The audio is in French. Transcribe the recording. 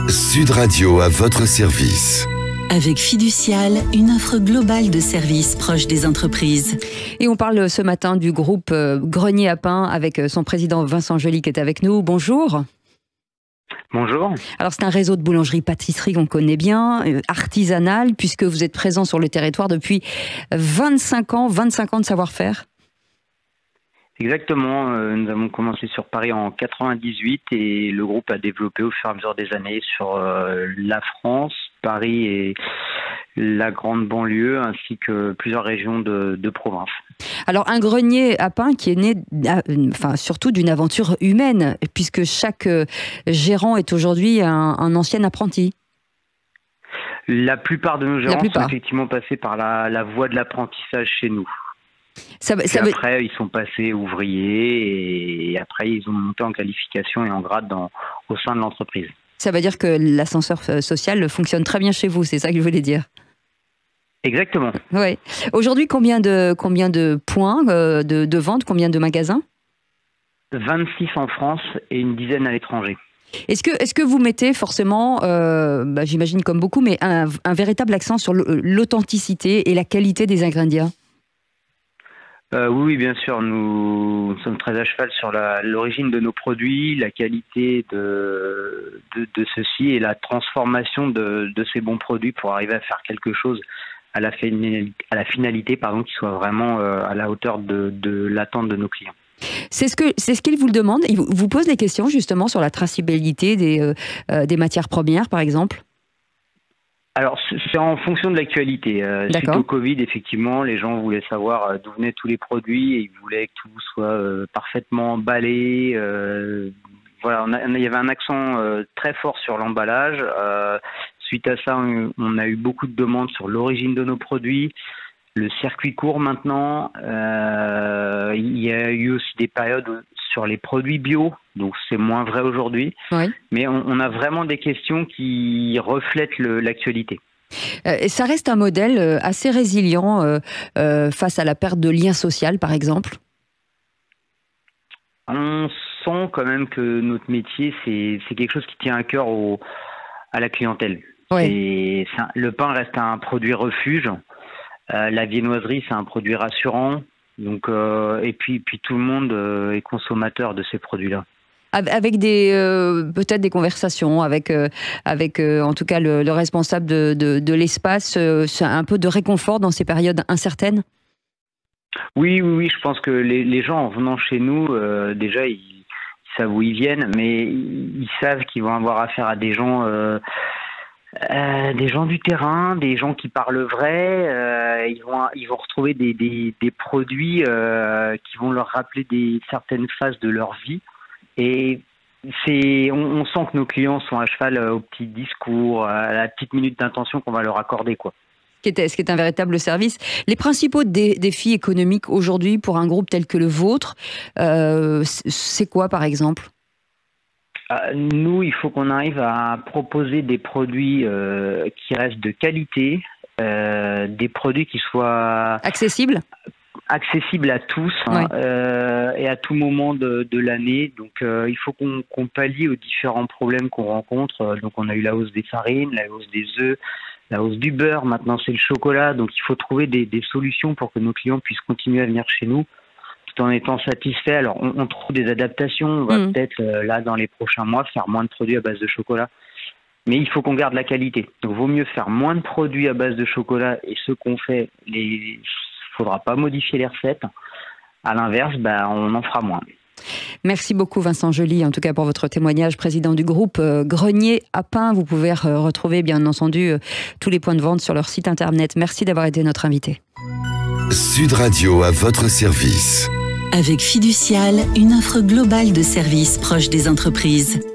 Sud Radio à votre service. Avec Fiducial, une offre globale de services proches des entreprises. Et on parle ce matin du groupe Grenier à Pain avec son président Vincent Joly qui est avec nous. Bonjour. Bonjour. Alors c'est un réseau de boulangerie-pâtisserie qu'on connaît bien, artisanal, puisque vous êtes présent sur le territoire depuis 25 ans de savoir-faire. Exactement, nous avons commencé sur Paris en 98 et le groupe a développé au fur et à mesure des années sur la France, Paris et la grande banlieue ainsi que plusieurs régions de province. Alors un grenier à pain qui est né surtout d'une aventure humaine, puisque chaque gérant est aujourd'hui un ancien apprenti. La plupart de nos gérants sont effectivement passés par la voie de l'apprentissage chez nous. Après, ils sont passés ouvriers et après, ils ont monté en qualification et en grade au sein de l'entreprise. Ça veut dire que l'ascenseur social fonctionne très bien chez vous, c'est ça que je voulais dire. Exactement. Ouais. Aujourd'hui, combien de points de vente, combien de magasins ? 26 en France et une dizaine à l'étranger. Est-ce que vous mettez forcément, j'imagine comme beaucoup, mais un véritable accent sur l'authenticité et la qualité des ingrédients ? Oui, bien sûr. Nous sommes très à cheval sur l'origine de nos produits, la qualité de ceux-ci et la transformation de ces bons produits pour arriver à faire quelque chose à la finalité, qui soit vraiment à la hauteur de l'attente de nos clients. C'est ce qu'ils vous le demandent. Ils vous posent des questions justement sur la traçabilité des matières premières, par exemple. Alors, c'est en fonction de l'actualité. Suite au Covid, effectivement, les gens voulaient savoir d'où venaient tous les produits et ils voulaient que tout soit parfaitement emballé. Il y avait un accent très fort sur l'emballage. Suite à ça, on a eu beaucoup de demandes sur l'origine de nos produits, le circuit court maintenant. Il y a eu aussi des périodes sur les produits bio, donc c'est moins vrai aujourd'hui. Oui. Mais on a vraiment des questions qui reflètent l'actualité. Ça reste un modèle assez résilient face à la perte de lien social, par exemple. On sent quand même que notre métier, c'est quelque chose qui tient à cœur à la clientèle. Oui. Le pain reste un produit refuge. La viennoiserie, c'est un produit rassurant. Donc, et puis tout le monde est consommateur de ces produits-là. Avec peut-être des conversations avec en tout cas le responsable de l'espace, c'est un peu de réconfort dans ces périodes incertaines. Oui, je pense que les gens en venant chez nous, déjà ils savent où ils viennent, mais ils savent qu'ils vont avoir affaire à des gens du terrain, des gens qui parlent vrai. Ils vont retrouver des produits qui vont leur rappeler certaines phases de leur vie. Et on sent que nos clients sont à cheval au petit discours, à la petite minute d'intention qu'on va leur accorder, quoi. Ce qui est un véritable service. Les principaux défis économiques aujourd'hui pour un groupe tel que le vôtre, c'est quoi par exemple ? Nous, il faut qu'on arrive à proposer des produits qui restent de qualité, des produits qui soient accessibles à tous, ouais. Et à tout moment de l'année. Donc il faut qu'on pallie aux différents problèmes qu'on rencontre. Donc on a eu la hausse des farines, la hausse des œufs, la hausse du beurre, maintenant c'est le chocolat. Donc il faut trouver des solutions pour que nos clients puissent continuer à venir chez nous tout en étant satisfaits. Alors on trouve des adaptations. On va peut-être là dans les prochains mois faire moins de produits à base de chocolat. Mais il faut qu'on garde la qualité. Donc vaut mieux faire moins de produits à base de chocolat et ce qu'on fait, faudra pas modifier les recettes. À l'inverse, on en fera moins. Merci beaucoup Vincent Joly, en tout cas pour votre témoignage, président du groupe Grenier à Pain. Vous pouvez retrouver bien entendu tous les points de vente sur leur site internet. Merci d'avoir été notre invité. Sud Radio à votre service. Avec Fiducial, une offre globale de services proches des entreprises.